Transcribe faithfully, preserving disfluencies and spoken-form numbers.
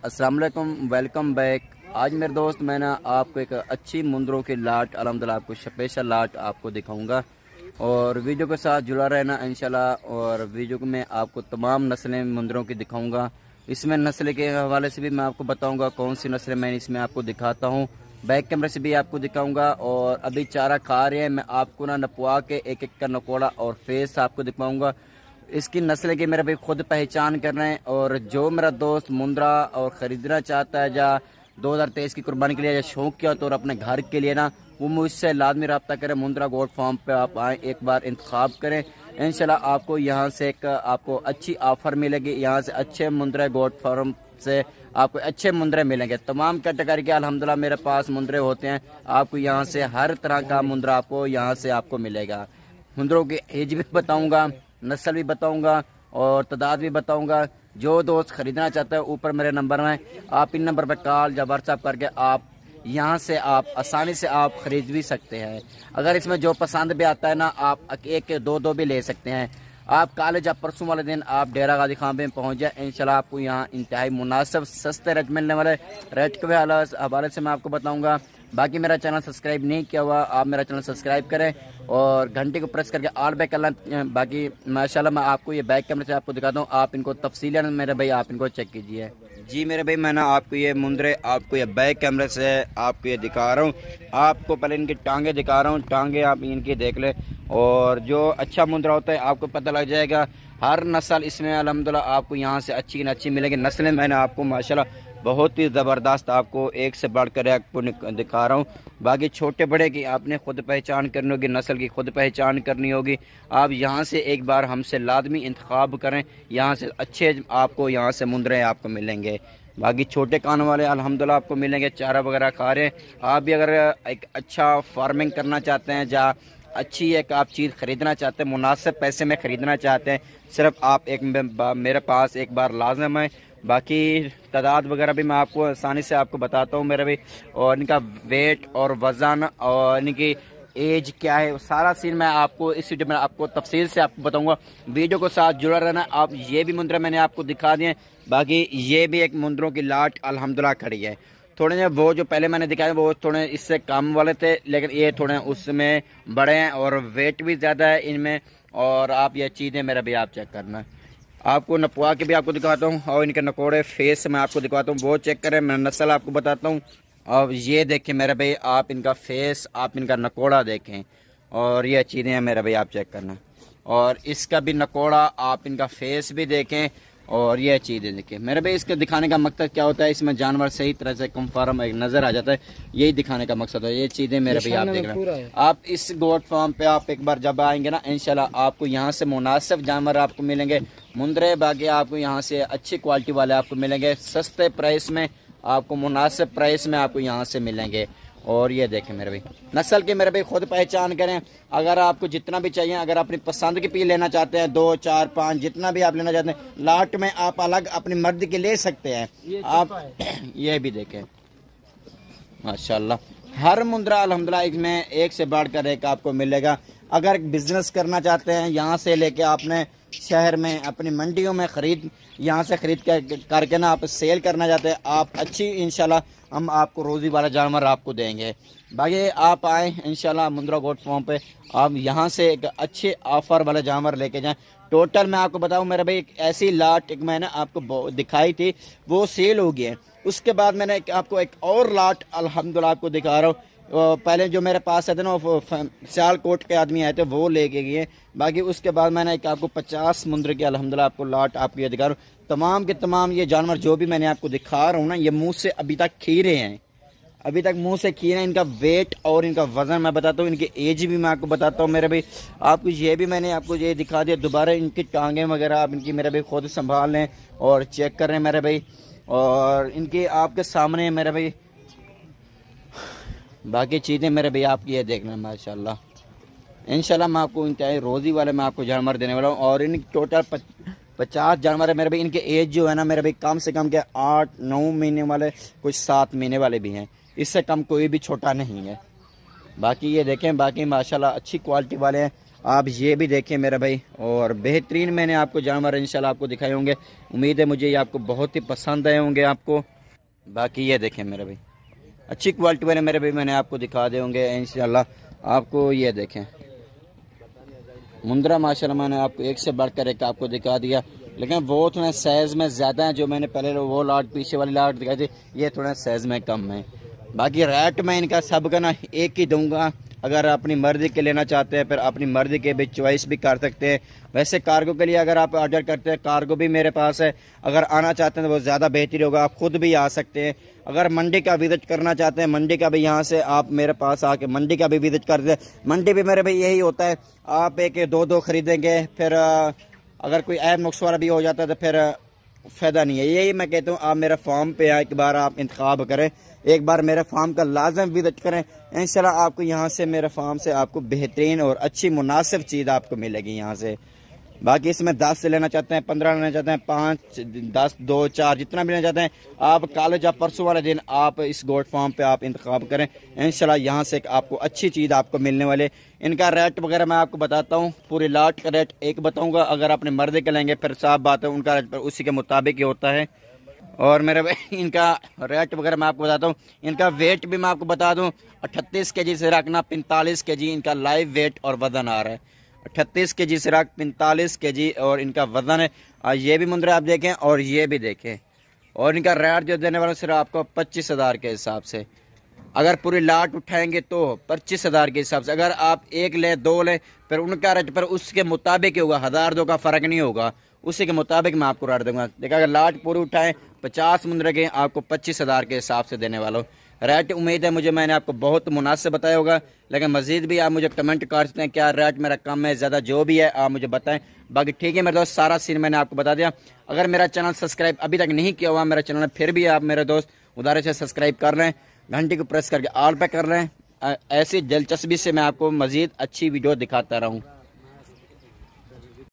अस्सलाम वालेकुम, welcome back. आज मेरे दोस्त मैं ना आपको एक अच्छी मुंदरों की लाट अल्हम्दुलिल्लाह आपको स्पेशल लाट आपको दिखाऊंगा और वीडियो के साथ जुड़ा रहना इंशाल्लाह। और वीडियो में आपको तमाम नस्लें मुंदरों की दिखाऊंगा। इसमें नस्ल के हवाले से भी मैं आपको बताऊंगा कौन सी नस्लें मैं इसमें आपको दिखाता हूँ। बैक कैमरे से भी आपको दिखाऊंगा और अभी चारा खा रहे हैं, मैं आपको ना नपवा के एक एक का नकोड़ा और फेस आपको दिखाऊंगा। इसकी नस्ल की मेरे भाई खुद पहचान कर रहे हैं। और जो मेरा दोस्त मुंद्रा और ख़रीदना चाहता है या दो हज़ार तेईस की कुर्बानी के लिए या शौक किया तो और अपने घर के लिए ना, वो मुझसे लाजमी रब्ता करें। मुंद्रा गोट फार्म पे आप आएँ, एक बार इंतखाब करें, इंशाल्लाह आपको यहाँ से एक आपको अच्छी ऑफ़र मिलेगी। यहाँ से अच्छे मुंद्रा गोट फार्म से आपको अच्छे मुंद्रे मिलेंगे। तमाम कैटेगरी के अल्हम्दुलिल्लाह मेरे पास मुंद्रे होते हैं। आपको यहाँ से हर तरह का मुंद्रा आपको यहाँ से आपको मिलेगा। मुंद्रों की एज भी बताऊँगा, नस्ल भी बताऊंगा और तादाद भी बताऊंगा। जो दोस्त खरीदना चाहता है ऊपर मेरे नंबर में, आप इन नंबर पर कॉल या व्हाट्सएप करके आप यहाँ से आप आसानी से आप खरीद भी सकते हैं। अगर इसमें जो पसंद भी आता है ना, आप एक दो दो भी ले सकते हैं। आप कॉलेज या परसों वाले दिन आप डेरा गाजी खां में पहुँच जाए, इंशाल्लाह आपको यहाँ इंतहाई मुनासिब सस्ते रेट मिलने वाले। रेट के हवाले से मैं आपको बताऊँगा। बाकी मेरा चैनल सब्सक्राइब नहीं किया हुआ, आप मेरा चैनल सब्सक्राइब करें और घंटे को प्रेस करके ऑल बैक करना। बाकी माशाल्लाह मैं आपको ये बैक कैमरे से आपको दिखाता हूँ, आप इनको तफसीलन मेरे भाई आप इनको चेक कीजिए। जी मेरे भाई मैं ना आपको ये मुंदरे आपको ये बैक कैमरे से आपको ये दिखा रहा हूँ। आपको पहले इनकी टांगे दिखा रहा हूँ, टांगे आप इनकी देख ले और जो अच्छा मुंदरा होता है आपको पता लग जाएगा। हर नस्ल इसमें अल्हम्दुलिल्लाह आपको यहाँ से अच्छी न अच्छी मिलेगी। नस्लें मैंने आपको माशाल्लाह बहुत ही ज़बरदस्त आपको एक से बढ़कर आपको दिखा रहा हूँ। बाकी छोटे बड़े की आपने खुद पहचान करनी होगी, नस्ल की खुद पहचान करनी होगी। आप यहाँ से एक बार हमसे लाजमी इंतखाब करें, यहाँ से अच्छे आपको यहाँ से मुंदरे आपको मिलेंगे। बाकी छोटे कान वाले अल्हम्दुलिल्लाह आपको मिलेंगे, चारा वगैरह खा रहे हैं। आप भी अगर एक अच्छा फार्मिंग करना चाहते हैं या अच्छी एक आप चीज़ ख़रीदना चाहते हैं, मुनासिब पैसे में ख़रीदना चाहते हैं, सिर्फ आप एक मेरे पास एक बार लाजम है। बाकी तादाद वगैरह भी मैं आपको आसानी से आपको बताता हूँ मेरे भाई, और इनका वेट और वज़न और इनकी एज क्या है, सारा सीन मैं आपको इस वीडियो में आपको तफसील से आपको बताऊंगा। वीडियो को साथ जुड़ा रहना। आप ये भी मुंदरे मैंने आपको दिखा दिए। बाकी ये भी एक मुंदरों की लाट अल्हम्दुलिल्लाह खड़ी है। थोड़े वो जो पहले मैंने दिखाया वो थोड़े इससे कम वाले थे, लेकिन ये थोड़े उसमें बड़े हैं और वेट भी ज़्यादा है इनमें। और आप ये चीज़ें मेरा भी आप चेक करना, आपको नपवा के भी आपको दिखाता हूँ और इनके नकोड़े फेस मैं आपको दिखाता हूँ, वो चेक करें। मैं नस्ल आपको बताता हूँ। अब ये देखें मेरे भाई, आप इनका फेस आप इनका नकोड़ा देखें और ये चीज़ें हैं मेरे भाई आप चेक करना। और इसका भी नकोड़ा आप इनका फेस भी देखें और ये चीज़ें देखें मेरे भाई। इसके दिखाने का मकसद क्या होता है, इसमें जानवर सही तरह से कंफर्म एक नज़र आ जाता है, यही दिखाने का मकसद है। ये चीज़ें मेरे भाई आप देख रहे हैं। आप इस गोट फार्म पे आप एक बार जब आएंगे ना, इंशाल्लाह आपको यहाँ से मुनासिब जानवर आपको मिलेंगे मुंदरे। बाकी आपको यहाँ से अच्छी क्वालिटी वाले आपको मिलेंगे, सस्ते प्राइस में आपको मुनासिब प्राइस में आपको यहाँ से मिलेंगे। और ये देखें मेरे भाई, नस्ल के मेरे भाई खुद पहचान करें। अगर आपको जितना भी चाहिए, अगर अपनी पसंद की पी लेना चाहते हैं, दो चार पाँच जितना भी आप लेना चाहते हैं, लाट में आप अलग अपनी मर्द के ले सकते हैं। आप ये भी देखें माशाल्लाह हर मुंदरा अल्हम्दुलिल्लाह इसमें एक से बढ़कर एक आपको मिलेगा। अगर बिजनेस करना चाहते हैं, यहाँ से लेके आपने शहर में अपनी मंडियों में खरीद यहाँ से खरीद कर करके ना आप सेल करना चाहते हैं, आप अच्छी इंशाल्लाह हम आपको रोज़ी वाला जानवर आपको देंगे। बाकी आप आए इंशाल्लाह मुंद्रा गोट फार्म पे, आप यहाँ से एक अच्छे ऑफर वाला जानवर लेके जाएं। टोटल मैं आपको बताऊँ मेरे भाई, एक ऐसी लाट एक मैंने आपको दिखाई थी वो सेल हो गई है। उसके बाद मैंने एक, आपको एक और लाट अल्हम्दुलिल्लाह आपको दिखा रहा हूँ। पहले जो मेरे पास आए थे ना वो सियालकोट के आदमी आए थे, वो लेके गए। बाकी उसके बाद मैंने एक आपको पचास मुंदरे की अल्हम्दुलिल्लाह आपको लाट आपको ये दिखा रहा हूँ। तमाम के तमाम ये जानवर जो भी मैंने आपको दिखा रहा हूँ ना, ये मुंह से अभी तक खीरे हैं, अभी तक मुंह से खीरे हैं। इनका वेट और इनका वजन मैं बताता हूँ, इनकी एज भी मैं आपको बताता हूँ मेरे भाई। आपको ये भी मैंने आपको ये दिखा दिया। दोबारा इनकी टांगें वगैरह आप इनकी मेरे भाई खुद संभाल लें और चेक कर रहे हैं मेरे भाई। और इनकी आपके सामने मेरे भाई बाकी चीज़ें मेरे भाई आप ये देखना माशाल्लाह। इंशाल्लाह मैं आपको इंतहाई रोज़ी वाले मैं आपको जानवर देने वाला हूँ। और इन टोटल पचास जानवर है मेरे भाई। इनके एज जो है ना मेरे भाई कम से कम के आठ नौ महीने वाले, कुछ सात महीने वाले भी हैं, इससे कम कोई भी छोटा नहीं है। बाकी ये देखें, बाकी माशाल्लाह अच्छी क्वालिटी वाले हैं। आप ये भी देखें मेरे भाई, और बेहतरीन मैंने आपको जानवर इंशाल्लाह आपको दिखाए होंगे। उम्मीद है मुझे ये आपको बहुत ही पसंद आए होंगे आपको। बाकी ये देखें मेरे भाई, अच्छी क्वालिटी वाले मेरे भाई मैंने आपको दिखा दे होंगे इंशाल्लाह। आपको ये देखें मुंद्रा माशाल्लाह मैंने आपको एक से बढ़कर एक आपको दिखा दिया, लेकिन वो थोड़ा साइज़ में ज़्यादा है। जो मैंने पहले वो लाट पीछे वाली लाट दिखाई थी, ये थोड़ा साइज़ में कम है। बाकी रेट मैं इनका सब का ना एक ही दूंगा। अगर अपनी मर्ज़ी के लेना चाहते हैं फिर अपनी मर्ज़ी के भी चॉइस भी कर सकते हैं। वैसे कार्गो के लिए अगर आप ऑर्डर करते हैं, कार्गो भी मेरे पास है। अगर आना चाहते हैं तो वो ज़्यादा बेहतर होगा, आप खुद भी आ सकते हैं। अगर मंडी का विजिट करना चाहते हैं, मंडी का भी यहाँ से आप मेरे पास आके मंडी का भी विजिट करते हैं। मंडी भी मेरे भाई यही होता है, आप एक दो दो खरीदेंगे, फिर अगर कोई ऐप नुक्स वाला भी हो जाता है तो फिर फ़ायदा नहीं है। यही मैं कहता हूँ आप मेरा फार्म पे एक बार आप इंतखाब करें, एक बार मेरे फार्म का लाजम विजिट करें। इंशाल्लाह आपको यहाँ से मेरे फार्म से आपको बेहतरीन और अच्छी मुनासिब चीज़ आपको मिलेगी यहाँ से। बाकी इसमें दस से लेना चाहते हैं, पंद्रह लेना चाहते हैं, पाँच दस दो चार जितना भी लेना चाहते हैं, आप कॉलेज या परसों वाले दिन आप इस गोट फार्म पे आप इंतखाब करें। इंशाल्लाह यहाँ से आपको अच्छी चीज़ आपको मिलने वाले। इनका रेट वगैरह मैं आपको बताता हूँ, पूरी लाट का रेट एक बताऊँगा। अगर अपने मर्दे के लेंगे फिर साफ बात है, उनका रेट उसी के मुताबिक ही होता है। और मेरे भाई इनका रेट वगैरह मैं आपको बताता हूँ। इनका वेट भी मैं आपको बता दूँ, अट्ठतीस के जी से रखना पैंतालीस के जी इनका लाइव वेट और वज़न आ रहा है। अट्ठतीस के जी से रख पैंतालीस के जी और इनका वज़न है। ये भी मुंद्रे आप देखें और ये भी देखें। और इनका रेट जो देने वाला सिर्फ आपको पच्चीस हज़ार के हिसाब से। अगर पूरी लाट उठाएंगे तो पच्चीस हज़ार के हिसाब से। अगर आप एक ले दो ले फिर उनका रेट पर उसके मुताबिक ही होगा, हज़ार दो का फ़र्क नहीं होगा, उसी के मुताबिक मैं आपको रेट दूंगा। देखा अगर लाट पूरी उठाएं पचास मुंद्रे के आपको पच्चीस हज़ार के हिसाब से देने वाला हूँ। रेट उम्मीद है मुझे मैंने आपको बहुत मुनासिब बताया होगा, लेकिन मज़ीद भी आप मुझे कमेंट कर सकते हैं क्या रेट मेरा कम है ज़्यादा, जो भी है आप मुझे बताएं। बाकी ठीक है मेरे दोस्त, सारा सीन मैंने आपको बता दिया। अगर मेरा चैनल सब्सक्राइब अभी तक नहीं किया हुआ मेरा चैनल है, फिर भी आप मेरे दोस्त उधार से सब्सक्राइब कर रहे हैं, घंटी को प्रेस करके ऑल पे कर रहे हैं। ऐसी दिलचस्पी से मैं आपको मज़ीद अच्छी वीडियो दिखाता रहूँ।